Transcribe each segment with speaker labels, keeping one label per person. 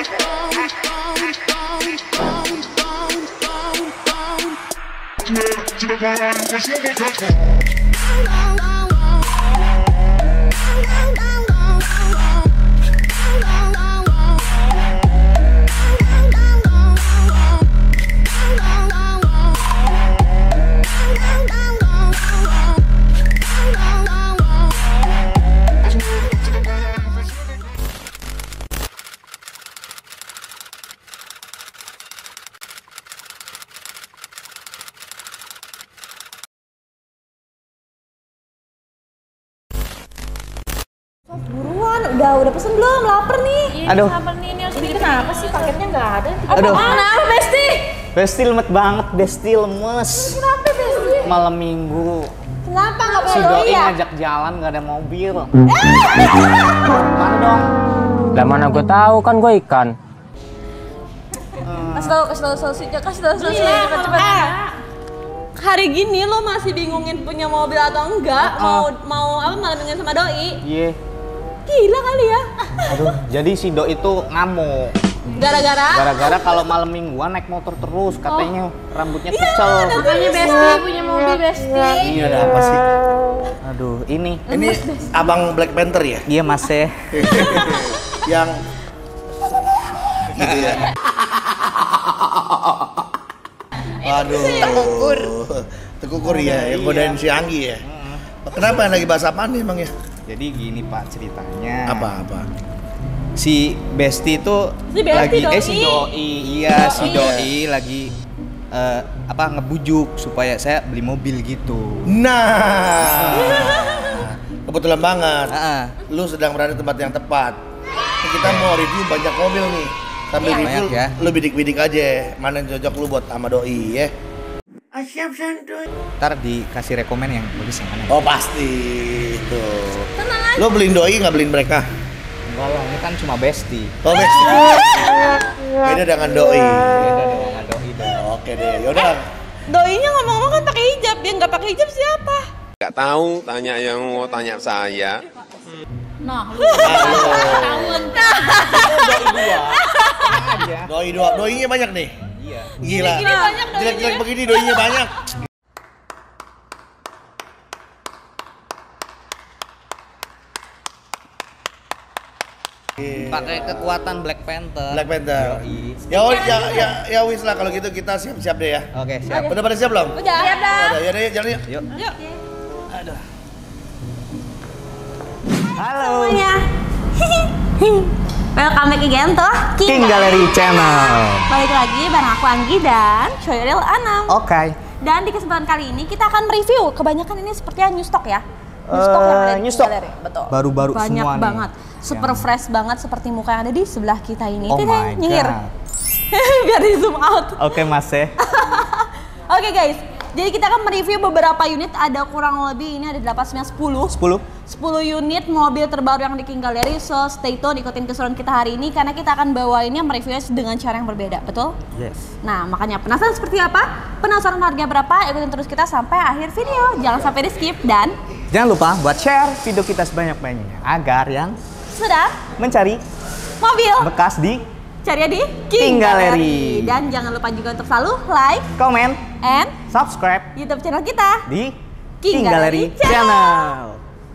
Speaker 1: Buruan, udah pesen belum? Lapar nih.
Speaker 2: Iya, aduh.
Speaker 1: Lapar nih. Ini harus bikin kenapa sih? Paketnya nggak ada.
Speaker 2: Aduh.
Speaker 1: Kenapa, Besti?
Speaker 2: Besti lemet banget, Besti lemes.
Speaker 1: Kenapa, Besti?
Speaker 2: Malam minggu.
Speaker 1: Kenapa nggak
Speaker 2: Si
Speaker 1: punya
Speaker 2: doi
Speaker 1: ya?
Speaker 2: ngajak jalan nggak ada mobil. Mana dong?
Speaker 3: Lah mana gue tahu kan gue ikan.
Speaker 1: Kasih tahu solusinya, cepet. Hari gini lo masih bingungin punya mobil atau enggak? Mau apa malam mingguan sama doi?
Speaker 2: Iya.
Speaker 1: Gila kali ya.
Speaker 2: Aduh, jadi si doi itu ngamuk. Gara-gara kalau malam mingguan naik motor terus, katanya rambutnya kecil.
Speaker 1: Makanya Besti punya mobil Besti.
Speaker 4: Ini ada apa sih?
Speaker 2: Aduh, ini
Speaker 4: abang Black Panther ya?
Speaker 2: iya Mas ya.
Speaker 4: Yang gitu ya. Waduh. Tekukur ya, yang godain si Anggi ya. Kenapa lagi bahas apaan nih emang ya?
Speaker 2: Jadi gini Pak ceritanya.
Speaker 4: Apa?
Speaker 2: Si Besti itu lagi si doi. Iya, si doi lagi ngebujuk supaya saya beli mobil gitu.
Speaker 4: Nah. Kebetulan banget. Lu sedang berada di tempat yang tepat. Ini kita mau review banyak mobil nih. Sambil review
Speaker 2: ya.
Speaker 4: lu bidik-bidik aja mana yang cocok lu buat sama doi ya. Siap santuy.
Speaker 2: Ntar dikasih rekomen yang bagus yang mana.
Speaker 4: Oh pasti itu.
Speaker 1: Tenang aja.
Speaker 4: Lu beliin doi nggak beliin mereka?
Speaker 2: Enggak lah, ini kan cuma Besti.
Speaker 4: Oh besti. Beda dengan doi.
Speaker 2: Beda dengan doi dong.
Speaker 4: Oke deh, yaudah.
Speaker 1: Doinya ngomong-ngomong kan pakai hijab, dia nggak pakai hijab siapa?
Speaker 5: Nggak tahu, tanya yang mau tanya saya.
Speaker 1: Nah, lu tahun.
Speaker 4: Doi dua, doinya banyak nih.
Speaker 2: Iya.
Speaker 4: Gila.
Speaker 1: Gini banyak doinya.
Speaker 4: Jelek-jelek begini doinya banyak.
Speaker 2: Pakai kekuatan Black Panther.
Speaker 4: Black Panther. Ya wis lah kalau gitu kita siap-siap deh ya.
Speaker 2: Oke, siap.
Speaker 4: Udah pada siap belum?
Speaker 1: Udah. Siap dah.
Speaker 4: Udah, ya deh, jalan yuk.
Speaker 2: Yuk.
Speaker 4: Aduh.
Speaker 2: Halo.
Speaker 1: Semuanya. Welcome back again to
Speaker 2: King Gallery Channel.
Speaker 1: Balik lagi bareng aku Anggi dan Choyril Anam.
Speaker 2: Oke.
Speaker 1: Dan di kesempatan kali ini kita akan mereview. Kebanyakan ini sepertinya new stock ya. New stock yang ada di
Speaker 2: new stock.
Speaker 1: Gallery. Betul.
Speaker 2: Baru-baru
Speaker 1: banyak
Speaker 2: semua nih.
Speaker 1: banget. Super fresh banget seperti muka yang ada di sebelah kita ini.
Speaker 2: Oh
Speaker 1: Tidak,
Speaker 2: my
Speaker 1: nyengir.
Speaker 2: God.
Speaker 1: Biar di zoom out.
Speaker 2: Oke Mas ya.
Speaker 1: Oke guys. Jadi kita akan mereview beberapa unit, ada kurang lebih ini ada 8, 9, 10 unit mobil terbaru yang di King Gallery. So stay tune, ikutin keseruan kita hari ini karena kita akan bawainnya mereviewnya dengan cara yang berbeda, betul?
Speaker 2: Yes.
Speaker 1: Nah makanya penasaran seperti apa? Penasaran harga berapa? Ikutin terus kita sampai akhir video. Jangan sampai di skip dan
Speaker 2: Jangan lupa buat share video kita sebanyak-banyaknya agar yang
Speaker 1: sudah
Speaker 2: mencari
Speaker 1: mobil
Speaker 2: bekas di
Speaker 1: cari di
Speaker 2: King Gallery.
Speaker 1: Dan jangan lupa juga untuk selalu like,
Speaker 2: komen,
Speaker 1: and
Speaker 2: subscribe
Speaker 1: YouTube channel kita
Speaker 2: di
Speaker 1: King Gallery
Speaker 2: Channel.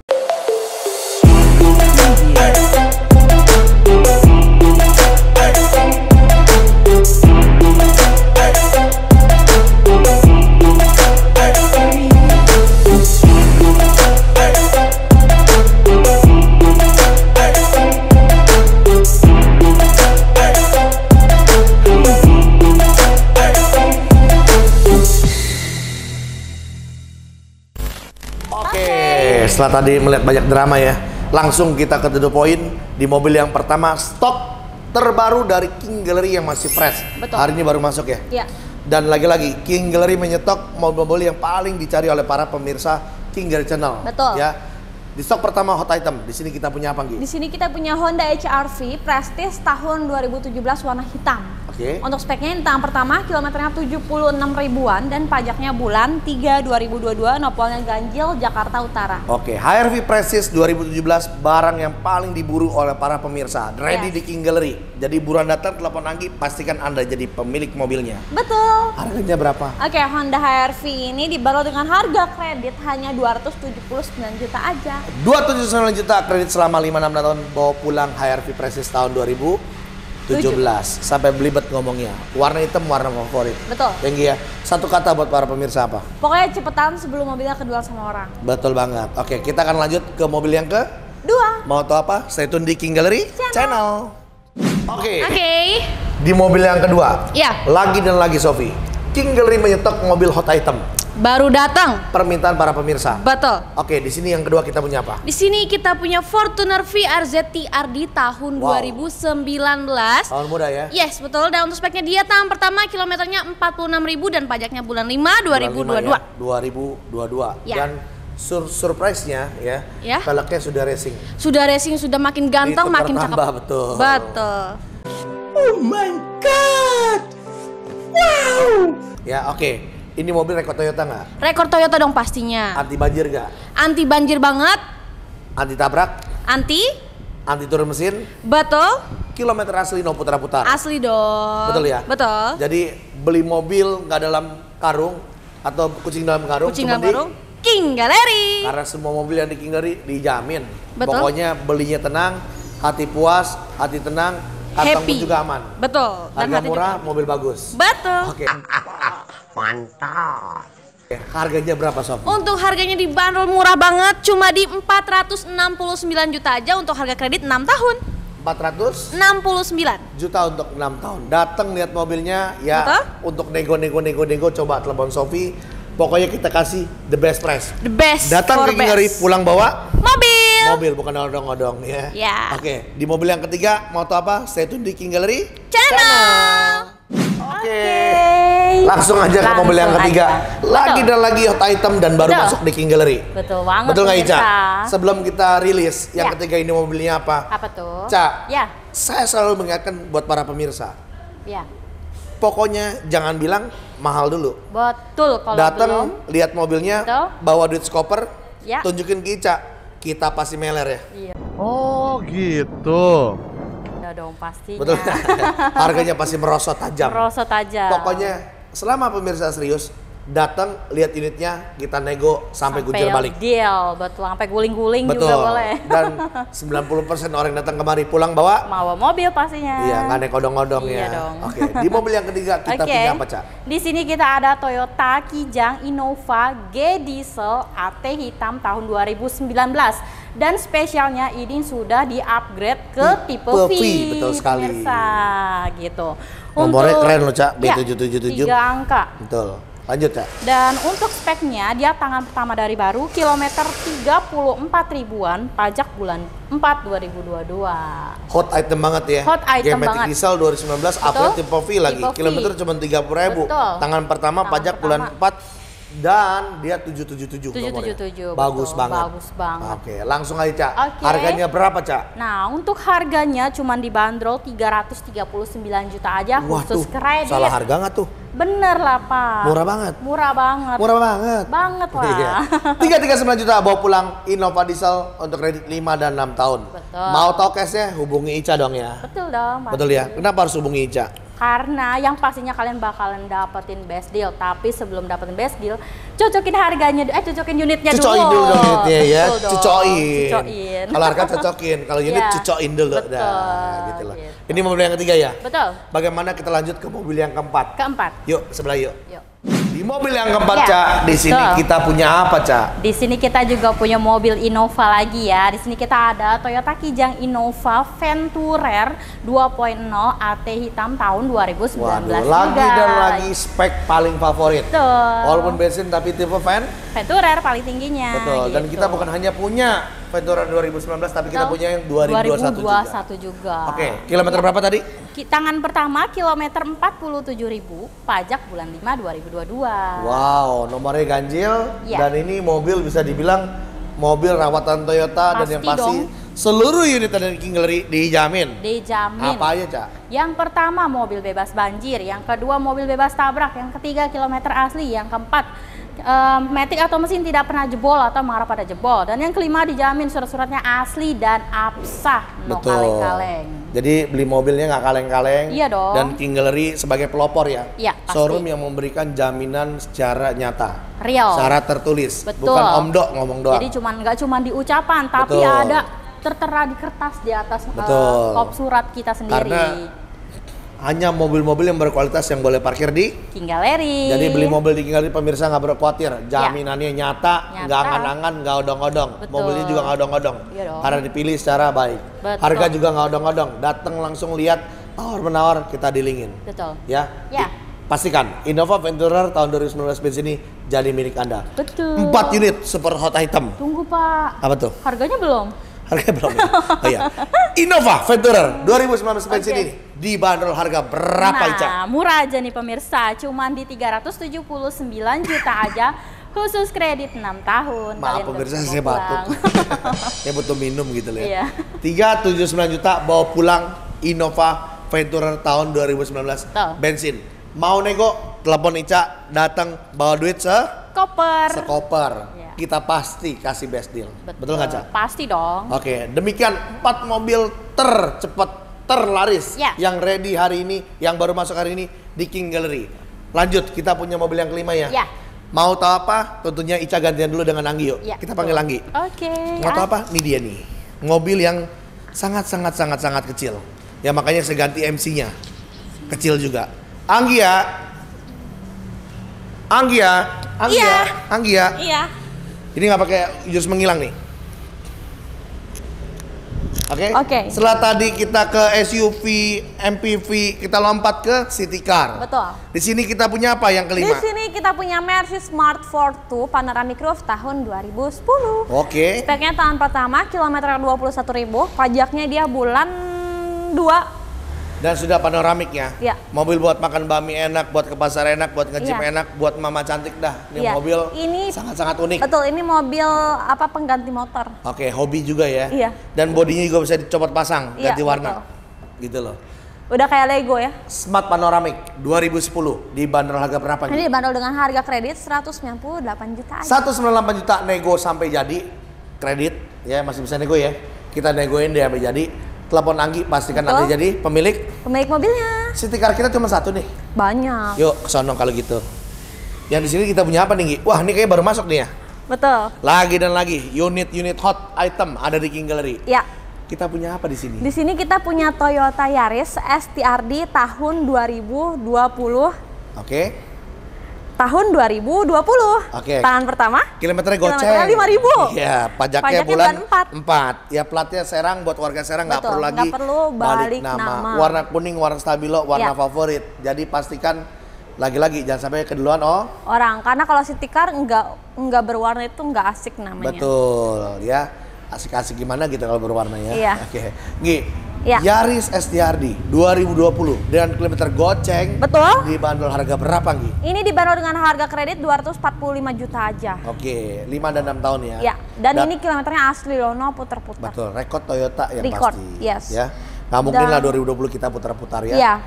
Speaker 4: Setelah tadi melihat banyak drama ya, langsung kita ke the point di mobil yang pertama, stok terbaru dari King Gallery yang masih fresh.
Speaker 1: Betul.
Speaker 4: Hari ini baru masuk ya.
Speaker 1: Iya.
Speaker 4: Dan lagi-lagi King Gallery menyetok mobil-mobil yang paling dicari oleh para pemirsa King Gallery Channel.
Speaker 1: Betul.
Speaker 4: Ya. Di stok pertama hot item. Di sini kita punya apa, Gi?
Speaker 1: Di sini kita punya Honda HR-V Prestige tahun 2017 warna hitam.
Speaker 4: Oke.
Speaker 1: Untuk speknya ini tahun pertama kilometernya 76 ribuan dan pajaknya bulan 3 2022, nopolnya ganjil Jakarta Utara.
Speaker 4: Oke, HRV Prestige 2017 barang yang paling diburu oleh para pemirsa. Ready di King Gallery. Jadi buruan datang telepon Anggi, pastikan Anda jadi pemilik mobilnya.
Speaker 1: Betul.
Speaker 4: Harganya berapa?
Speaker 1: Oke, Honda HRV ini dibanderol dengan harga kredit hanya 279 juta aja.
Speaker 4: 279 juta kredit selama 5-6 tahun, bawa pulang HRV Prestige tahun 2017. Sampai belibet ngomongnya. Warna hitam, warna favorit.
Speaker 1: Betul.
Speaker 4: Tinggi ya. Satu kata buat para pemirsa apa?
Speaker 1: Pokoknya cepetan sebelum mobilnya kedua sama orang.
Speaker 4: Betul banget. Oke, kita akan lanjut ke mobil yang kedua. Mau tahu apa? Stay tune di King Gallery Channel. Oke. Di mobil yang kedua.
Speaker 1: Ya.
Speaker 4: Lagi dan lagi Sofi. King Gallery menyetok mobil hot item.
Speaker 1: Baru datang.
Speaker 4: Permintaan para pemirsa.
Speaker 1: Betul.
Speaker 4: Oke, di sini yang kedua kita punya apa?
Speaker 1: Di sini kita punya Fortuner VRZ TRD tahun 2019.
Speaker 4: Tahun muda ya?
Speaker 1: Yes, betul. Dan untuk speknya dia tahun pertama kilometernya 46.000 dan pajaknya bulan 5 2022.
Speaker 4: 2022.
Speaker 1: Ya.
Speaker 4: Dan surprise-nya ya, velgnya sudah racing.
Speaker 1: Sudah racing, sudah makin ganteng,
Speaker 4: Itu
Speaker 1: makin cakep.
Speaker 4: betul.
Speaker 1: Betul.
Speaker 4: Oh my god. Wow. Ya, oke. Ini mobil rekor Toyota nggak?
Speaker 1: Rekor Toyota dong pastinya.
Speaker 4: Anti banjir nggak?
Speaker 1: Anti banjir banget.
Speaker 4: Anti tabrak?
Speaker 1: Anti
Speaker 4: Turun mesin?
Speaker 1: Betul.
Speaker 4: Kilometer asli no putar-putar.
Speaker 1: Asli dong.
Speaker 4: Betul ya?
Speaker 1: Betul.
Speaker 4: Jadi beli mobil nggak dalam karung atau kucing dalam karung.
Speaker 1: Kucing dalam karung. King Gallery.
Speaker 4: Karena semua mobil yang di King Gallery dijamin.
Speaker 1: Betul.
Speaker 4: Pokoknya belinya tenang, hati puas, hati tenang, kantong pun juga aman.
Speaker 1: Betul.
Speaker 4: Harga murah, mobil bagus.
Speaker 1: Betul.
Speaker 4: Oke. Mantap. Harganya berapa Sof?
Speaker 1: Untuk harganya dibanderol murah banget, cuma di 469 juta aja untuk harga kredit 6 tahun.
Speaker 4: 469 juta untuk 6 tahun. Datang lihat mobilnya ya.
Speaker 1: Betul?
Speaker 4: Untuk nego coba telepon Sofi. Pokoknya kita kasih the best price.
Speaker 1: The best.
Speaker 4: Datang ke King Gallery, pulang bawa
Speaker 1: mobil
Speaker 4: bukan odong-odong ya.
Speaker 1: Ya.
Speaker 4: Oke, di mobil yang ketiga mau tahu apa? Stay tune di King Gallery
Speaker 1: Channel.
Speaker 4: Oke. Langsung aja ke mobil yang ketiga. Lagi dan lagi hot item dan baru masuk di King Gallery.
Speaker 1: Betul banget.
Speaker 4: Betul nggak Ica? Sebelum kita rilis yang
Speaker 1: Ya.
Speaker 4: ketiga ini mobilnya apa?
Speaker 1: Apa tuh?
Speaker 4: Ca.
Speaker 1: Ya.
Speaker 4: Saya selalu mengingatkan buat para pemirsa.
Speaker 1: Ya.
Speaker 4: Pokoknya jangan bilang mahal dulu.
Speaker 1: Betul. Kalau belum.
Speaker 4: Datang lihat mobilnya,
Speaker 1: Betul.
Speaker 4: bawa duit skoper,
Speaker 1: Ya.
Speaker 4: tunjukin ke Ica. Kita pasti meler ya.
Speaker 1: Iya.
Speaker 6: Oh gitu.
Speaker 1: Udah dong pastinya.
Speaker 4: Betul. Harganya pasti merosot tajam.
Speaker 1: Merosot aja.
Speaker 4: Pokoknya selama pemirsa serius, datang lihat unitnya, kita nego sampai gujur balik.
Speaker 1: Deal, betul. Sampai guling-guling
Speaker 4: Betul.
Speaker 1: juga boleh.
Speaker 4: Dan 90% orang yang datang kemari pulang bawa.
Speaker 1: Bawa mobil pastinya.
Speaker 4: Iya, nggak naik odong-odong
Speaker 1: Iya
Speaker 4: ya.
Speaker 1: dong.
Speaker 4: Oke, di mobil yang ketiga kita punya apa, Cak?
Speaker 1: Di sini kita ada Toyota Kijang Innova G Diesel AT hitam tahun 2019. Dan spesialnya ini sudah di-upgrade ke tipe V.
Speaker 4: Betul sekali.
Speaker 1: Pemirsa, gitu.
Speaker 4: Nomornya keren loh, Cak.
Speaker 1: Ya,
Speaker 4: B777.
Speaker 1: 3 angka.
Speaker 4: Betul. Lanjut, Cak.
Speaker 1: Dan untuk speknya dia tangan pertama dari baru, kilometer 34 ribuan, pajak bulan 4 2022.
Speaker 4: Hot item banget ya.
Speaker 1: Hot item
Speaker 4: G-Matic
Speaker 1: banget.
Speaker 4: Diesel 2019 upgrade tipe V lagi.
Speaker 1: Tipe V.
Speaker 4: Kilometer cuma 30.000.
Speaker 1: Betul.
Speaker 4: Tangan pertama
Speaker 1: Tangan
Speaker 4: pajak
Speaker 1: pertama.
Speaker 4: bulan 4 dan dia 777 nomornya.
Speaker 1: 777,
Speaker 4: Bagus
Speaker 1: betul.
Speaker 4: banget.
Speaker 1: Bagus banget.
Speaker 4: Oke, langsung aja, Cak.
Speaker 1: Oke.
Speaker 4: Harganya berapa, Cak?
Speaker 1: Nah, untuk harganya cuma dibanderol 339 juta aja
Speaker 4: Wah,
Speaker 1: khusus
Speaker 4: tuh,
Speaker 1: kredit.
Speaker 4: salah harga nggak tuh?
Speaker 1: Bener lah, Pak.
Speaker 4: Murah banget.
Speaker 1: Murah banget.
Speaker 4: Murah banget.
Speaker 1: Banget lah.
Speaker 4: Iya. 339 juta bawa pulang Innova Diesel untuk kredit 5 dan 6 tahun.
Speaker 1: Betul.
Speaker 4: Mau tahu cashnya hubungi Ica dong ya.
Speaker 1: Betul dong, Pak.
Speaker 4: Betul ya. Kenapa harus hubungi Ica?
Speaker 1: Karena yang pastinya kalian bakalan dapetin best deal, tapi sebelum dapetin best deal, cocokin harganya, cocokin unitnya dulu.
Speaker 4: Cucokin dulu dong unitnya ya.
Speaker 1: Betul dong,
Speaker 4: Cucokin.
Speaker 1: cucokin.
Speaker 4: Kalau harga cocokin, kalau unit
Speaker 1: Ya.
Speaker 4: cucokin dulu.
Speaker 1: Betul,
Speaker 4: Dah, gitu loh.
Speaker 1: gitu.
Speaker 4: Ini mobil yang ketiga ya.
Speaker 1: Betul.
Speaker 4: Bagaimana kita lanjut ke mobil yang keempat?
Speaker 1: Keempat.
Speaker 4: Yuk, sebelah yuk.
Speaker 1: Yuk.
Speaker 4: Di mobil yang keempat,
Speaker 1: Ya,
Speaker 4: Cak, di sini
Speaker 1: betul.
Speaker 4: kita punya apa, Cak?
Speaker 1: Di sini kita juga punya mobil Innova lagi ya. Di sini kita ada Toyota Kijang Innova Venturer 2.0 AT hitam tahun 2019
Speaker 4: Waduh,
Speaker 1: juga.
Speaker 4: lagi dan lagi spek paling favorit.
Speaker 1: Betul.
Speaker 4: Walaupun bensin tapi tipe
Speaker 1: Venturer paling tingginya.
Speaker 4: Betul. Dan
Speaker 1: gitu.
Speaker 4: kita bukan hanya punya Venturer 2019 tapi kita
Speaker 1: Betul.
Speaker 4: punya yang 2021 juga.
Speaker 1: juga.
Speaker 4: Oke, kilometer berapa tadi?
Speaker 1: Tangan pertama kilometer 47.000, pajak bulan 5 2022.
Speaker 4: Wow, nomornya ganjil
Speaker 1: Ya.
Speaker 4: dan ini mobil bisa dibilang mobil rawatan Toyota dan yang pasti
Speaker 1: dong.
Speaker 4: Seluruh unit dari King Gallery dijamin.
Speaker 1: Dijamin.
Speaker 4: Apa aja, Cak?
Speaker 1: Yang pertama mobil bebas banjir, yang kedua mobil bebas tabrak, yang ketiga kilometer asli, yang keempat matic atau mesin tidak pernah jebol atau mengarah pada jebol, dan yang kelima dijamin surat-suratnya asli dan absah, no kaleng-kaleng.
Speaker 4: Jadi beli mobilnya nggak kaleng-kaleng.
Speaker 1: Iya dong.
Speaker 4: Dan King Gallery sebagai pelopor ya.
Speaker 1: Iya, pasti.
Speaker 4: Showroom yang memberikan jaminan secara nyata.
Speaker 1: Real.
Speaker 4: Secara tertulis.
Speaker 1: Betul.
Speaker 4: Bukan omdok ngomong doang.
Speaker 1: Jadi nggak cuma di ucapan, tapi
Speaker 4: Betul.
Speaker 1: ada tertera di kertas di atas kop surat kita sendiri.
Speaker 4: Karena hanya mobil-mobil yang berkualitas yang boleh parkir di
Speaker 1: King Gallery.
Speaker 4: Jadi beli mobil di King Gallery pemirsa nggak perlu khawatir, jaminannya nyata, nggak angan-angan, nggak odong-odong. Mobilnya juga nggak odong-odong, karena dipilih secara baik.
Speaker 1: Betul.
Speaker 4: Harga juga nggak odong-odong, datang langsung lihat tawar-menawar kita dilingin.
Speaker 1: Betul.
Speaker 4: Ya.
Speaker 1: Ya.
Speaker 4: Pastikan Innova Venturer tahun 2019 bensin ini jadi milik Anda.
Speaker 1: Betul.
Speaker 4: 4 unit super hot item.
Speaker 1: Tunggu Pak.
Speaker 4: Apa tuh?
Speaker 1: Harganya belum?
Speaker 4: Harganya belum. Oh iya. Innova Venturer 2019 bensin ini dibanderol harga berapa, Ica?
Speaker 1: Nah, murah aja nih pemirsa, cuman di 379 juta aja, khusus kredit 6 tahun.
Speaker 4: Maaf
Speaker 1: Kalian
Speaker 4: pemirsa,
Speaker 1: bawa
Speaker 4: saya
Speaker 1: pulang.
Speaker 4: batuk. Saya butuh minum gitu loh
Speaker 1: Iya.
Speaker 4: ya. 379 juta bawa pulang Innova Venturer tahun 2019
Speaker 1: Betul.
Speaker 4: bensin. Mau nego, telepon Ica, datang bawa duit
Speaker 1: Koper.
Speaker 4: sekoper.
Speaker 1: Iya.
Speaker 4: Kita pasti kasih best deal. Betul nggak, Ca?
Speaker 1: Pasti dong.
Speaker 4: Oke, demikian 4 mobil tercepat terlaris
Speaker 1: Ya.
Speaker 4: yang ready hari ini, yang baru masuk hari ini di King Gallery. Lanjut, kita punya mobil yang kelima ya.
Speaker 1: Ya.
Speaker 4: Mau tahu apa? Tentunya Ica gantian dulu dengan Anggi yuk.
Speaker 1: Ya,
Speaker 4: Kita panggil Anggi.
Speaker 1: Oke.
Speaker 4: Mau tahu apa? Ini dia nih. Mobil yang sangat kecil. Ya makanya saya ganti MC-nya. Kecil juga. Anggi ya. Anggi ya. Anggi
Speaker 1: Iya.
Speaker 4: ya. Anggi ya.
Speaker 1: Iya.
Speaker 4: Ini nggak pakai jurus menghilang nih. Oke.
Speaker 1: Oke.
Speaker 4: Setelah tadi kita ke SUV, MPV, kita lompat ke city car.
Speaker 1: Betul.
Speaker 4: Di sini kita punya apa yang kelima?
Speaker 1: Di sini kita punya Mercy Smart Fortwo Panoramic Roof tahun 2010.
Speaker 4: Oke.
Speaker 1: Speknya tahun pertama, kilometer 21.000, pajaknya dia bulan 2.
Speaker 4: Dan sudah panoramiknya.
Speaker 1: Iya.
Speaker 4: Mobil buat makan bakmi enak, buat ke pasar enak, buat nge-gym
Speaker 1: Iya.
Speaker 4: enak, buat mama cantik dah. Ini
Speaker 1: Iya.
Speaker 4: mobil
Speaker 1: Ini
Speaker 4: sangat unik.
Speaker 1: Betul, ini mobil apa pengganti motor.
Speaker 4: Oke, hobi juga ya.
Speaker 1: Iya.
Speaker 4: Dan bodinya juga bisa dicopot pasang,
Speaker 1: Iya,
Speaker 4: ganti warna.
Speaker 1: betul.
Speaker 4: Gitu loh.
Speaker 1: Udah kayak Lego ya.
Speaker 4: Smart Panoramic 2010 dibanderol harga berapa
Speaker 1: Ini
Speaker 4: nih?
Speaker 1: dibanderol dengan harga kredit 198 juta aja.
Speaker 4: 198 juta nego sampai jadi kredit ya, masih bisa nego ya. Kita negoin deh sampai jadi. Telepon Anggi, pastikan
Speaker 1: Betul.
Speaker 4: Anggi jadi pemilik.
Speaker 1: Pemilik mobilnya
Speaker 4: City car kita cuma satu nih.
Speaker 1: banyak.
Speaker 4: Yuk kesono kalau gitu. Yang di sini kita punya apa nih, Nggi? Wah, ini kayak baru masuk nih ya.
Speaker 1: Betul.
Speaker 4: Lagi dan lagi unit hot item ada di King Gallery.
Speaker 1: Ya.
Speaker 4: Kita punya apa di sini?
Speaker 1: Di sini kita punya Toyota Yaris STRD tahun 2020.
Speaker 4: Oke.
Speaker 1: Tahun 2020.
Speaker 4: Oke.
Speaker 1: Tangan pertama.
Speaker 4: Kilometernya goceng.
Speaker 1: Kilometernya 5.000.
Speaker 4: Iya, pajaknya
Speaker 1: Pajaknya
Speaker 4: bulan
Speaker 1: bulan
Speaker 4: 4. Ya platnya Serang, buat warga Serang nggak
Speaker 1: Betul,
Speaker 4: perlu lagi
Speaker 1: nggak perlu balik nama.
Speaker 4: Warna kuning, warna stabilo, warna
Speaker 1: Ya.
Speaker 4: favorit. Jadi pastikan lagi-lagi jangan sampai keduluan
Speaker 1: Orang, karena kalau city car nggak berwarna itu nggak asik namanya.
Speaker 4: betul ya. Asik-asik gimana gitu kalau berwarna ya.
Speaker 1: Iya.
Speaker 4: Oke. Nggi.
Speaker 1: Iya.
Speaker 4: Yaris STRD 2020 dengan kilometer goceng.
Speaker 1: Betul.
Speaker 4: Dibanderol harga berapa, Nggi?
Speaker 1: Ini dibanderol dengan harga kredit 245 juta aja.
Speaker 4: Oke, 5 dan 6 tahun ya.
Speaker 1: Ya, dan ini kilometernya asli loh, no puter-puter.
Speaker 4: Betul, rekod Toyota yang
Speaker 1: Record,
Speaker 4: pasti.
Speaker 1: yes.
Speaker 4: Ya. Nggak mungkin
Speaker 1: Dan-
Speaker 4: lah 2020 kita putar-putar ya.
Speaker 1: Iya,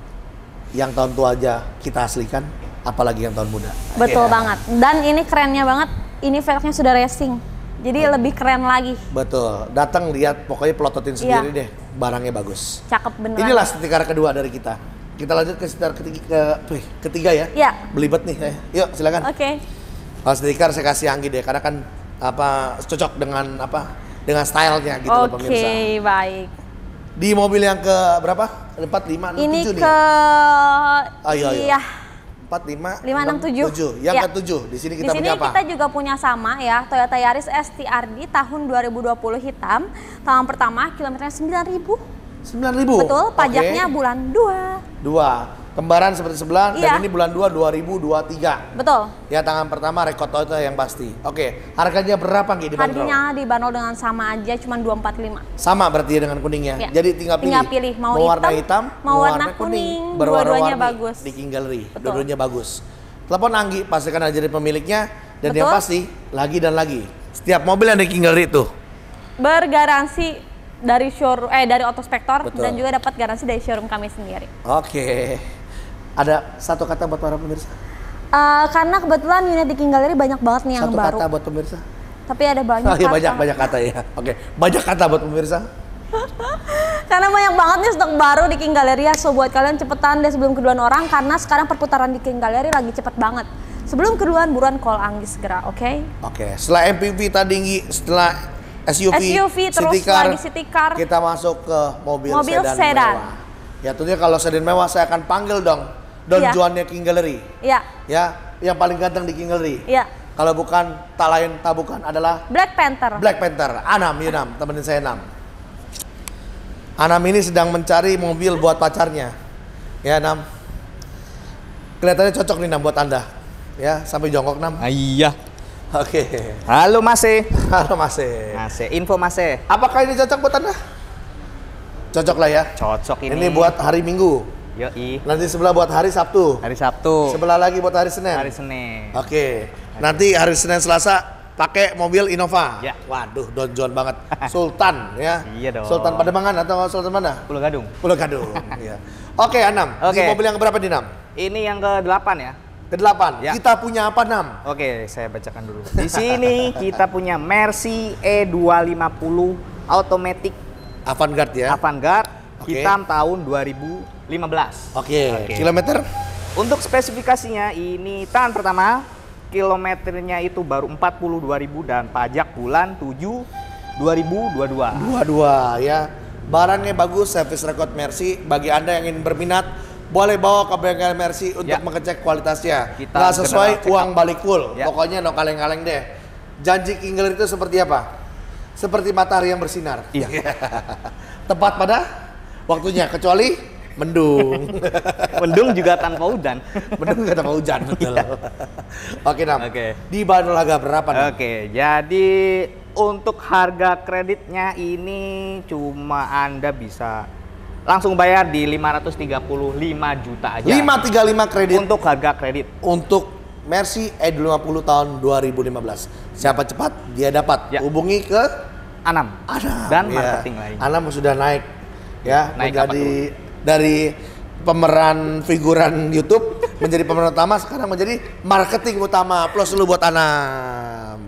Speaker 4: Yang tahun tua aja kita aslikan, apalagi yang tahun muda.
Speaker 1: betul
Speaker 4: Iya.
Speaker 1: banget. Dan ini kerennya banget, ini velgnya sudah racing. Jadi lebih keren lagi.
Speaker 4: Betul, datang lihat pokoknya pelototin sendiri
Speaker 1: Iya.
Speaker 4: deh, barangnya bagus.
Speaker 1: Cakep beneran.
Speaker 4: Inilah stiker kedua dari kita. Kita lanjut ke stiker ketiga ya.
Speaker 1: Iya.
Speaker 4: Belibet nih, yuk silakan.
Speaker 1: Oke.
Speaker 4: Kalau stiker saya kasih Anggi deh, karena kan cocok dengan dengan stylenya gitu loh
Speaker 1: Oke,
Speaker 4: pemirsa.
Speaker 1: baik.
Speaker 4: Di mobil yang ke berapa? 4, 5, 6,
Speaker 1: Ini
Speaker 4: 7 nih.
Speaker 1: ke
Speaker 4: Ayo.
Speaker 1: Iya.
Speaker 4: 4, 5,
Speaker 1: 5, 6, 7.
Speaker 4: Yang
Speaker 1: Ya.
Speaker 4: ke-7, di sini
Speaker 1: Di
Speaker 4: kita
Speaker 1: sini
Speaker 4: punya apa?
Speaker 1: kita juga punya sama ya, Toyota Yaris STRD tahun 2020 hitam. Tahun pertama kilometernya 9.000.
Speaker 4: 9.000.
Speaker 1: Betul, pajaknya
Speaker 4: Oke.
Speaker 1: bulan 2.
Speaker 4: 2. Kembaran seperti sebelah
Speaker 1: Iya.
Speaker 4: dan ini bulan 2 2023.
Speaker 1: Betul.
Speaker 4: Ya tangan pertama rekod Toyota yang pasti. Oke, harganya berapa Ngi dibanderol?
Speaker 1: Harganya dibanderol dengan sama aja, cuma 245.
Speaker 4: Sama berarti ya dengan kuningnya.
Speaker 1: Ya.
Speaker 4: Jadi tinggal pilih.
Speaker 1: Mau
Speaker 4: warna
Speaker 1: hitam,
Speaker 4: hitam,
Speaker 1: mau warna kuning.
Speaker 4: berwarna-warni
Speaker 1: Dua-duanya bagus.
Speaker 4: di King Gallery.
Speaker 1: Betul.
Speaker 4: Dua-duanya bagus. Telepon Anggi, pastikan aja jadi pemiliknya dan yang
Speaker 1: Betul.
Speaker 4: pasti lagi dan lagi. Setiap mobil yang di King Gallery itu
Speaker 1: bergaransi dari dari Autospektor
Speaker 4: Betul.
Speaker 1: dan juga dapat garansi dari showroom kami sendiri.
Speaker 4: Oke. Ada satu kata buat para pemirsa?
Speaker 1: Karena kebetulan unit di King Gallery banyak banget nih yang
Speaker 4: Satu
Speaker 1: baru.
Speaker 4: kata buat pemirsa?
Speaker 1: Tapi ada banyak
Speaker 4: Oh, iya,
Speaker 1: kata.
Speaker 4: banyak kata ya. Oke, banyak kata buat pemirsa.
Speaker 1: Karena banyak banget nih stok baru di King Gallery ya. So buat kalian cepetan deh sebelum keduluan orang karena sekarang perputaran di King Gallery lagi cepet banget. Sebelum keduluan buruan call Anggi segera, oke?
Speaker 4: Oke, setelah MPV tadi, setelah SUV
Speaker 1: terus lagi City Car,
Speaker 4: kita masuk ke mobil sedan mewah. Ya tentunya kalau sedan mewah saya akan panggil dong Don Juannya King Gallery.
Speaker 1: Iya.
Speaker 4: Ya, yang paling ganteng di King Gallery.
Speaker 1: Iya.
Speaker 4: Kalau bukan, tak lain tak bukan adalah
Speaker 1: Black Panther.
Speaker 4: Black Panther. Anam, Yunam, temenin saya Nam. Anam ini sedang mencari mobil buat pacarnya. Ya Nam. Kelihatannya cocok nih Nam buat Anda. Ya, sampai jongkok Nam.
Speaker 2: Iya.
Speaker 4: Oke.
Speaker 2: Halo Mas E.
Speaker 4: Halo Mas E.
Speaker 2: Mas E, info Mas E.
Speaker 4: Apakah ini cocok buat Anda? Cocok lah ya.
Speaker 2: Cocok ini.
Speaker 4: Ini buat hari Minggu.
Speaker 2: Yoi.
Speaker 4: Nanti sebelah buat hari Sabtu.
Speaker 2: Hari Sabtu.
Speaker 4: Sebelah lagi buat hari Senin.
Speaker 2: Hari Senin.
Speaker 4: Oke. Nanti hari Senin Selasa pakai mobil Innova.
Speaker 2: Ya.
Speaker 4: Waduh, Don John banget. Sultan ya.
Speaker 2: Iya dong.
Speaker 4: Sultan Pademangan atau Sultan mana?
Speaker 2: Pulau Gadung.
Speaker 4: Pulau Gadung. Iya. Oke, Anam.
Speaker 2: Oke.
Speaker 4: Ini mobil yang berapa nih, Nam?
Speaker 2: Ini yang ke-8 ya.
Speaker 4: Ke-8.
Speaker 2: Ya.
Speaker 4: Kita punya apa, Nam?
Speaker 2: Oke, saya bacakan dulu. Di sini kita punya Mercy E250 automatic
Speaker 4: Avantgarde ya.
Speaker 2: Avantgarde
Speaker 4: Oke.
Speaker 2: hitam tahun 2015.
Speaker 4: Oke. Kilometer?
Speaker 2: Untuk spesifikasinya ini tahun pertama kilometernya itu baru 42.000 dan pajak bulan 7 2022.
Speaker 4: Dua-dua ya. Barangnya bagus, service record Mercy. Bagi Anda yang ingin berminat, boleh bawa ke bengkel Mercy untuk mengecek kualitasnya.
Speaker 2: Kita
Speaker 4: Nggak sesuai,
Speaker 2: general check up.
Speaker 4: uang balik full.
Speaker 2: Ya.
Speaker 4: Pokoknya no kaleng-kaleng deh. Janji King Gallery itu seperti apa? Seperti matahari yang bersinar.
Speaker 2: Iya.
Speaker 4: Tepat pada waktunya, kecuali mendung.
Speaker 2: Mendung juga tanpa hujan.
Speaker 4: Mendung nggak tanpa hujan, betul. Oke, Nam.
Speaker 2: Oke.
Speaker 4: Dibanderol harga berapa, Nam?
Speaker 2: Oke, jadi untuk harga kreditnya ini cuma Anda bisa langsung bayar di 535 juta aja.
Speaker 4: 535 kredit.
Speaker 2: Untuk harga kredit.
Speaker 4: Untuk Mercy E250 tahun 2015. Siapa cepat dia dapat.
Speaker 2: Ya.
Speaker 4: Hubungi ke
Speaker 2: Anam.
Speaker 4: Anam.
Speaker 2: Dan
Speaker 4: Ya.
Speaker 2: marketing lain.
Speaker 4: Anam sudah naik ya,
Speaker 2: Naik
Speaker 4: menjadi dari pemeran figuran YouTube menjadi pemeran utama, sekarang menjadi marketing utama. Plus dulu buat Anam.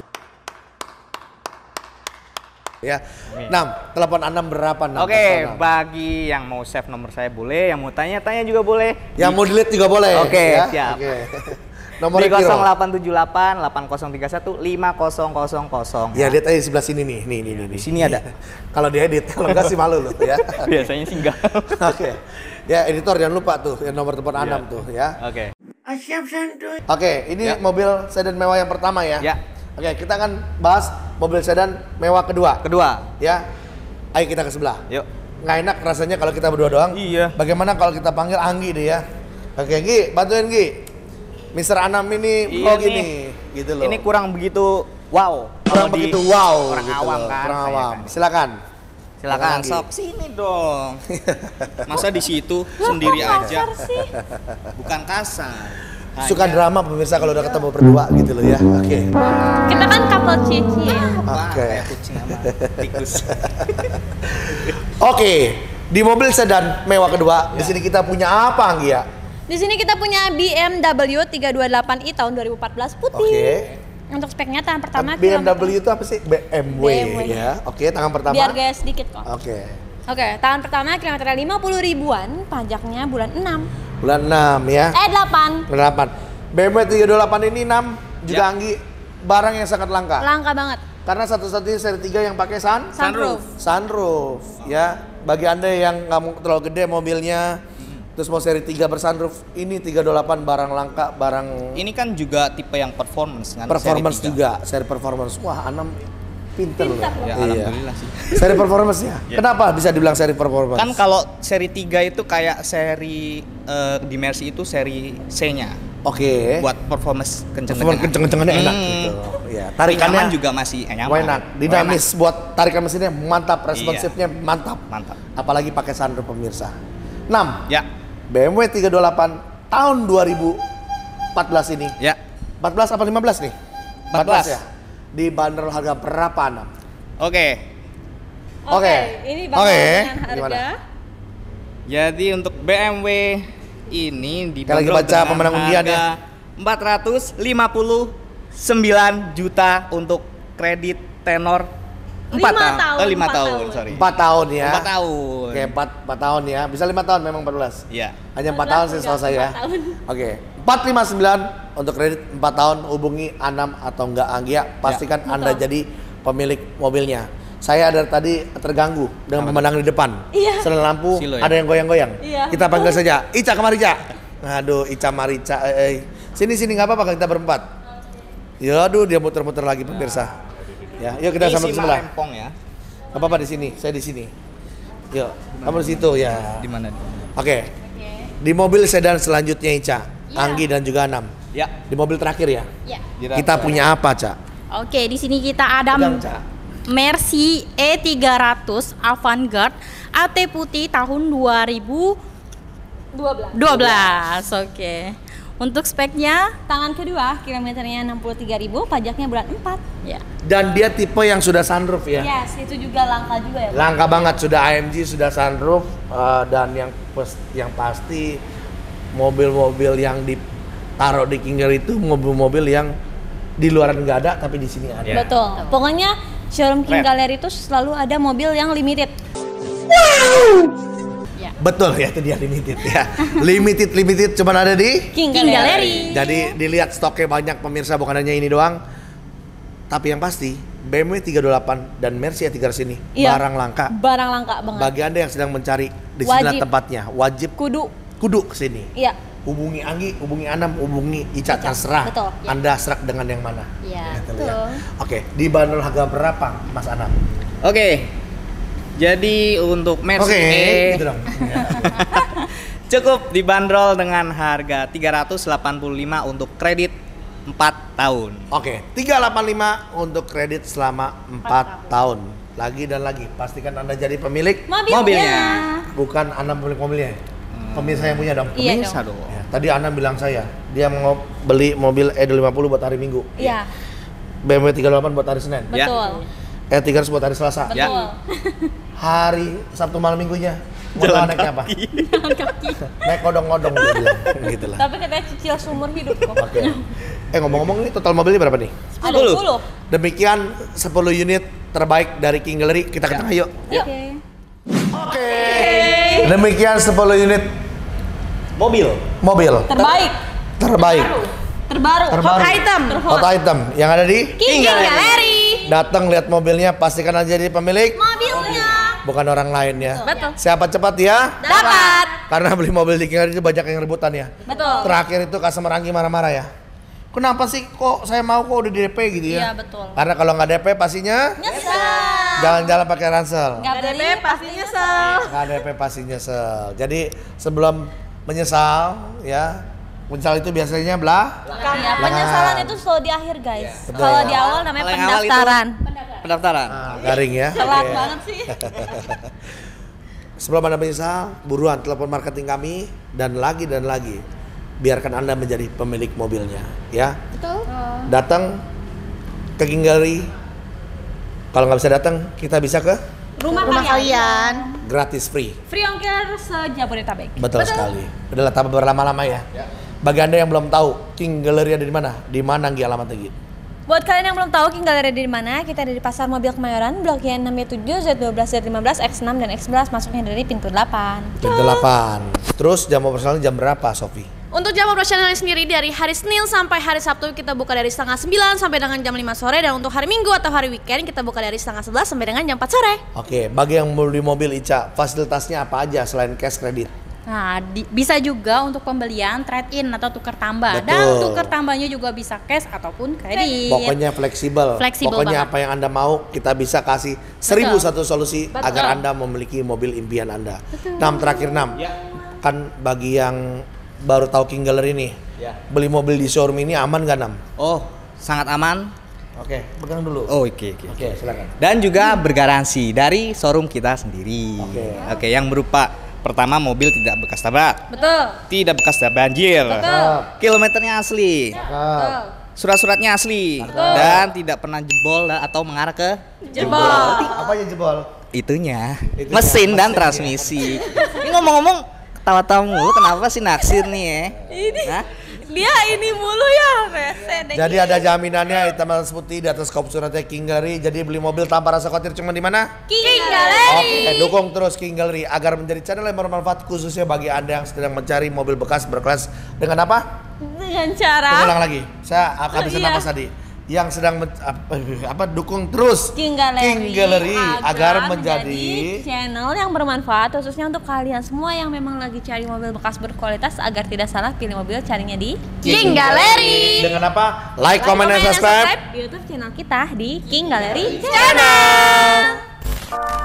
Speaker 4: Ya. Nam, telepon Anam berapa, Nam?
Speaker 2: Oke,
Speaker 4: Telepon Anam.
Speaker 2: bagi yang mau save nomor saya boleh, yang mau tanya-tanya juga boleh.
Speaker 4: Yang mau delete juga boleh.
Speaker 2: Oke,
Speaker 4: ya?
Speaker 2: siap.
Speaker 4: Oke.
Speaker 2: Di
Speaker 4: Nomornya Kiro.
Speaker 2: 0878 8031 5000.
Speaker 4: Ya, lihat aja di sebelah sini nih. Nih.
Speaker 2: Di sini ada.
Speaker 4: Kalau diedit, kalau enggak sih malu loh ya.
Speaker 2: Biasanya sih enggak.
Speaker 4: Oke. Ya, editor jangan lupa tuh yang nomor telepon Anam tuh ya.
Speaker 2: Oke.
Speaker 4: Oke, ini
Speaker 2: Ya.
Speaker 4: mobil sedan mewah yang pertama ya.
Speaker 2: Ya.
Speaker 4: Oke, kita akan bahas mobil sedan mewah kedua.
Speaker 2: Kedua.
Speaker 4: Ya. Ayo kita ke sebelah.
Speaker 2: Yuk.
Speaker 4: Nggak enak rasanya kalau kita berdua doang.
Speaker 2: Iya.
Speaker 4: Bagaimana kalau kita panggil Anggi deh ya. Oke, Gi, bantuin Gi. Mr. Anam ini
Speaker 2: Iya
Speaker 4: vlog
Speaker 2: nih.
Speaker 4: ini gitu loh.
Speaker 2: Ini kurang begitu wow.
Speaker 4: kurang
Speaker 2: Kalau di-
Speaker 4: begitu wow.
Speaker 2: Orang
Speaker 4: gitu
Speaker 2: awam
Speaker 4: loh,
Speaker 2: kan.
Speaker 4: Kurang
Speaker 2: saya
Speaker 4: awam.
Speaker 2: kan.
Speaker 4: Silakan.
Speaker 2: Silakan
Speaker 4: Anggi.
Speaker 2: sok sini dong. Masa di situ sendiri aja. Bukan kasar.
Speaker 4: Suka drama pemirsa kalau udah ketemu berdua gitu loh ya. Oke.
Speaker 1: Kita kan couple cici ya.
Speaker 4: Oke.
Speaker 2: Kayak kucing sama tikus.
Speaker 4: Oke, di mobil sedan mewah kedua, di sini kita punya apa, Anggi ya?
Speaker 1: Di sini kita punya BMW 328i tahun 2014 putih.
Speaker 4: Oke.
Speaker 1: Untuk speknya tangan pertama
Speaker 4: BMW itu apa sih? BMW,
Speaker 1: BMW.
Speaker 4: ya. Oke, tangan pertama.
Speaker 1: biar gaya sedikit kok.
Speaker 4: Oke.
Speaker 1: Oke, tahun pertama kilometer 50 ribuan, pajaknya bulan 6.
Speaker 4: Bulan 6 ya.
Speaker 1: 8.
Speaker 4: Bulan 8. BMW 328 ini 6 juga
Speaker 2: Ya.
Speaker 4: Anggi barang yang sangat langka.
Speaker 1: Langka banget.
Speaker 4: Karena satu-satunya seri 3 yang pakai
Speaker 1: Sunroof.
Speaker 4: sunroof ya. Bagi Anda yang nggak mau terlalu gede mobilnya, terus mau seri 3 bersunroof, ini 328 barang langka, barang
Speaker 2: Ini kan juga tipe yang performance kan.
Speaker 4: performance
Speaker 2: seri 3.
Speaker 4: juga, seri performance. Wah, Anam pinter loh.
Speaker 2: Ya
Speaker 4: Iya.
Speaker 2: alhamdulillah sih.
Speaker 4: Seri performance-nya.
Speaker 2: Ya.
Speaker 4: Kenapa bisa dibilang seri performance?
Speaker 2: Kan kalau seri 3 itu kayak seri di Mercy itu seri C-nya.
Speaker 4: Oke.
Speaker 2: Buat performance
Speaker 4: Performance
Speaker 2: kenceng-kencengan.
Speaker 4: kenceng-kencengannya enak gitu. Ya, tarikannya
Speaker 2: Nyaman juga masih
Speaker 4: wah, enak. Dinamis buat tarikan mesinnya mantap, responsifnya
Speaker 2: Iya.
Speaker 4: mantap.
Speaker 2: Mantap.
Speaker 4: Apalagi pakai sunroof pemirsa. 6.
Speaker 2: Ya.
Speaker 4: BMW 328 tahun 2014 ini.
Speaker 2: Ya.
Speaker 4: 14 apa 15 nih?
Speaker 2: 14
Speaker 4: ya. Dibanderol harga berapa, 6?
Speaker 2: Oke.
Speaker 4: Oke.
Speaker 1: Ini bakal dengan harga.
Speaker 4: Gimana?
Speaker 2: Jadi untuk BMW ini
Speaker 4: Kita lagi baca pemenang undian ya.
Speaker 2: 459 juta untuk kredit tenor 4 tahun. 5 tahun, sorry.
Speaker 4: 4 tahun ya.
Speaker 2: 4 tahun.
Speaker 4: Oke, 4 tahun ya. Bisa 5 tahun memang 14.
Speaker 2: Iya.
Speaker 4: Hanya 4 tahun sih selesai ya. Oke. 459 untuk kredit 4 tahun, hubungi Anam atau enggak Anggia, pastikan Anda jadi pemilik mobilnya. Saya dari tadi terganggu dengan pemandangan di depan.
Speaker 1: Iya.
Speaker 4: Selain lampu
Speaker 2: Silo, ya?
Speaker 4: ada yang goyang-goyang.
Speaker 1: Iya.
Speaker 4: Kita panggil saja Ica kemari Ica. Aduh, Ica Marica. Sini nggak apa-apa kita berempat. Ya aduh dia muter-muter lagi pemirsa. Ya, yuk kita sama ke sebelah.
Speaker 2: Rempong ya.
Speaker 4: Gak apa-apa di sini, saya di sini. Yuk, kamu di situ ya.
Speaker 2: Di mana?
Speaker 4: Oke. Di mobil sedan selanjutnya Ica, Anggi dan juga Anam.
Speaker 2: Ya.
Speaker 4: Di mobil terakhir ya.
Speaker 1: Ya.
Speaker 4: Kita punya apa, Ca?
Speaker 7: Oke, di sini kita ada
Speaker 4: Pegang, Ca.
Speaker 7: Mercy E300 Avantgarde AT putih tahun 2012.
Speaker 1: 12.
Speaker 7: Oke. Untuk speknya
Speaker 1: Tangan kedua, kilometernya 63.000, pajaknya bulan 4.
Speaker 7: ya.
Speaker 4: Dan dia tipe yang sudah sunroof ya.
Speaker 1: Yes, itu juga langka juga ya. Bang?
Speaker 4: Langka banget, sudah AMG, sudah sunroof, dan yang pasti mobil-mobil yang ditaruh di King Gallery itu mobil-mobil yang di luar nggak ada tapi di sini ada.
Speaker 2: Ya.
Speaker 1: Betul. Pokoknya showroom King Gallery itu selalu ada mobil yang limited.
Speaker 4: Betul ya, itu dia limited ya. limited cuman ada di
Speaker 1: King
Speaker 7: King
Speaker 1: Gallery.
Speaker 4: Jadi dilihat stoknya banyak pemirsa, bukan hanya ini doang. Tapi yang pasti BMW 328 dan Mercy E300 ini
Speaker 1: Iya.
Speaker 4: barang langka.
Speaker 1: Barang langka banget.
Speaker 4: Bagi Anda yang sedang mencari di sini
Speaker 1: Wajib.
Speaker 4: tempatnya, wajib kudu kesini.
Speaker 1: Iya.
Speaker 4: Hubungi Anggi, hubungi Anam, hubungi Ica, terserah.
Speaker 1: Betul.
Speaker 4: Anda serak dengan yang mana.
Speaker 7: Iya,
Speaker 4: Gitu
Speaker 7: betul.
Speaker 4: ya. Oke, dibanderol harga berapa Mas Anam?
Speaker 2: Oke. Jadi untuk Mercy
Speaker 4: Oke,
Speaker 2: E
Speaker 4: gitu dong.
Speaker 2: cukup dibanderol dengan harga 385 untuk kredit 4 tahun.
Speaker 4: Oke, 385 untuk kredit selama 4 tahun. Lagi dan lagi, pastikan Anda jadi pemilik,
Speaker 2: Mobilnya.
Speaker 4: bukan Anda pemilik mobilnya. Pemirsa yang punya dong.
Speaker 1: Iya
Speaker 2: Bisa
Speaker 1: dong.
Speaker 2: dong.
Speaker 4: Ya, tadi Ana bilang saya, dia mau beli mobil E250 buat hari Minggu.
Speaker 1: Iya.
Speaker 4: BMW 38 buat hari Senin.
Speaker 2: Ya.
Speaker 1: Betul.
Speaker 4: E300 buat hari Selasa.
Speaker 2: Ya.
Speaker 1: Betul.
Speaker 4: Hari Sabtu malam Minggunya mau naiknya apa? Naik odong-odong dia bilang. Gitu lah.
Speaker 1: Tapi katanya cicil seumur hidup kok.
Speaker 4: Oke. Ngomong-ngomong ini total mobilnya berapa nih?
Speaker 1: Ada 10.
Speaker 4: Demikian 10 unit terbaik dari King Gallery. Kita ke tengah yuk.
Speaker 1: Oke.
Speaker 4: Oke. Demikian 10 unit mobil
Speaker 1: Terbaik.
Speaker 4: terbaik.
Speaker 1: Terbaru.
Speaker 4: Terbaru.
Speaker 7: Hot item.
Speaker 4: Hot item yang ada di
Speaker 1: King Gallery.
Speaker 4: datang lihat mobilnya, pastikan aja jadi pemilik,
Speaker 1: Mobilnya.
Speaker 4: bukan orang lain ya.
Speaker 7: Betul.
Speaker 4: Siapa cepat ya?
Speaker 1: Dapat.
Speaker 4: Karena beli mobil di King Gallery itu banyak yang rebutan ya.
Speaker 1: Betul.
Speaker 4: Terakhir itu customer Anggi marah-marah ya. Kenapa sih kok saya mau kok udah di DP gitu ya?
Speaker 7: Iya, betul.
Speaker 4: Karena kalau nggak DP pastinya
Speaker 1: Nyesel.
Speaker 4: jalan-jalan pakai ransel.
Speaker 1: Nggak beli pasti nyesel.
Speaker 4: Nggak DP pasti nyesel. Jadi sebelum menyesal ya, menyesal itu biasanya
Speaker 1: Ya, penyesalan itu selalu di akhir guys.
Speaker 4: Betul.
Speaker 1: Kalau di awal namanya
Speaker 2: Kalau yang awal itu-
Speaker 1: pendaftaran.
Speaker 2: Pendaftaran.
Speaker 4: garing ya.
Speaker 1: Telat
Speaker 4: Oke.
Speaker 1: banget sih.
Speaker 4: Sebelum Anda menyesal, buruan telepon marketing kami dan lagi. Biarkan Anda menjadi pemilik mobilnya, ya.
Speaker 1: Betul.
Speaker 4: Datang ke King Gallery. Kalau nggak bisa datang, kita bisa ke
Speaker 1: Rumah kalian.
Speaker 4: gratis free.
Speaker 1: Free ongkir se-Jabodetabek.
Speaker 4: Betul sekali. Udah lah, tanpa berlama-lama ya. Bagi Anda yang belum tahu King Gallery ada di mana? Di mana Anggi alamatnya gitu?
Speaker 1: Buat kalian yang belum tahu King Gallery ada di mana, kita ada di Pasar Mobil Kemayoran, Blok Y 6Y7, Z12, Z15, X6 dan X11, masuknya dari pintu 8.
Speaker 4: Pintu 8. Terus jam operasionalnya jam berapa, Sofi?
Speaker 8: Untuk jam operasionalnya sendiri dari hari Senin sampai hari Sabtu kita buka dari setengah 9 sampai dengan jam 5 sore, dan untuk hari Minggu atau hari weekend kita buka dari setengah 11 sampai dengan jam 4 sore.
Speaker 4: Oke, bagi yang mau beli mobil Ica, fasilitasnya apa aja selain cash kredit?
Speaker 7: Nah, bisa juga untuk pembelian trade-in atau tukar tambah.
Speaker 4: Betul.
Speaker 7: Dan tukar tambahnya juga bisa cash ataupun kredit.
Speaker 4: Pokoknya fleksibel.
Speaker 7: Fleksibel
Speaker 4: Pokoknya
Speaker 7: banget.
Speaker 4: apa yang Anda mau, kita bisa kasih 1001 solusi
Speaker 7: Betul.
Speaker 4: agar Anda memiliki mobil impian Anda. 6 terakhir 6. Kan bagi yang baru tahu King Gallery nih, beli mobil di showroom ini aman gak, Nam?
Speaker 2: Oh, sangat aman.
Speaker 4: Oke, pegang dulu.
Speaker 2: Oh, oke.
Speaker 4: Oke, silakan.
Speaker 2: Dan juga bergaransi dari showroom kita sendiri.
Speaker 4: Oke.
Speaker 2: Yang berupa pertama, mobil tidak bekas tabrak,
Speaker 1: Betul.
Speaker 2: tidak bekas banjir,
Speaker 1: Betul.
Speaker 2: kilometernya asli, surat-suratnya asli, dan tidak pernah jebol atau mengarah ke
Speaker 1: Jebol.
Speaker 4: Apa yang jebol?
Speaker 2: itunya mesin dan transmisi. Ini ngomong-ngomong ketawa-tawa mulu, kenapa sih naksir nih ya? Hah?
Speaker 1: Dia ini mulu ya, rese deh.
Speaker 4: Jadi ada jaminannya hitam atas putih di atas kop suratnya King Gallery. Jadi beli mobil tanpa rasa khawatir cuma di mana?
Speaker 1: King Gallery.
Speaker 4: Oke, dukung terus King Gallery agar menjadi channel yang bermanfaat khususnya bagi Anda yang sedang mencari mobil bekas berkelas dengan apa?
Speaker 1: Dengan cara
Speaker 4: Ulang lagi. Saya habis napas tadi. Yang sedang dukung terus
Speaker 1: King Gallery,
Speaker 4: agar menjadi
Speaker 1: channel yang bermanfaat khususnya untuk kalian semua yang memang lagi cari mobil bekas berkualitas agar tidak salah pilih mobil, carinya di
Speaker 8: King Gallery.
Speaker 4: Dengan apa? Like, comment, dan subscribe
Speaker 1: di YouTube channel kita di King Gallery
Speaker 4: Channel.